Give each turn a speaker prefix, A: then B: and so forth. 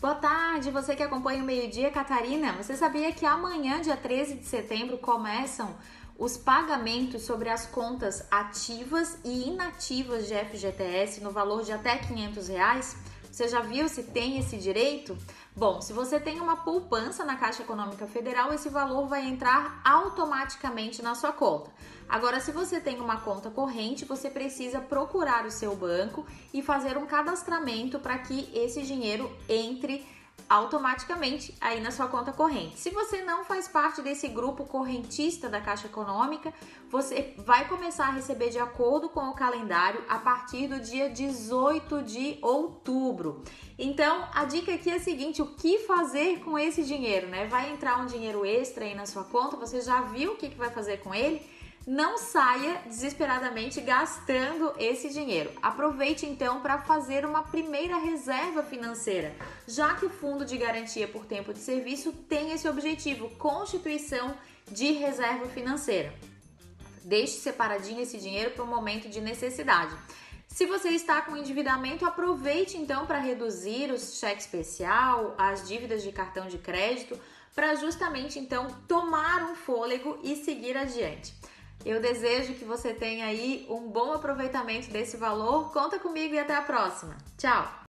A: Boa tarde, você que acompanha o Meio-Dia, Catarina. Você sabia que amanhã, dia 13 de setembro, começam os pagamentos sobre as contas ativas e inativas de FGTS no valor de até R$ 500? Você já viu se tem esse direito? Bom, se você tem uma poupança na Caixa Econômica Federal, esse valor vai entrar automaticamente na sua conta. Agora, se você tem uma conta corrente, você precisa procurar o seu banco e fazer um cadastramento para que esse dinheiro entre automaticamente aí na sua conta corrente. Se você não faz parte desse grupo correntista da Caixa Econômica, você vai começar a receber de acordo com o calendário a partir do dia 18 de outubro. Então, a dica aqui é a seguinte: o que fazer com esse dinheiro, né? Vai entrar um dinheiro extra aí na sua conta, você já viu o que vai fazer com ele? Não saia desesperadamente gastando esse dinheiro. Aproveite então para fazer uma primeira reserva financeira, já que o Fundo de Garantia por Tempo de Serviço tem esse objetivo, constituição de reserva financeira. Deixe separadinho esse dinheiro para um momento de necessidade. Se você está com endividamento, aproveite então para reduzir o cheque especial, as dívidas de cartão de crédito, para justamente então tomar um fôlego e seguir adiante. Eu desejo que você tenha aí um bom aproveitamento desse valor. Conta comigo e até a próxima. Tchau!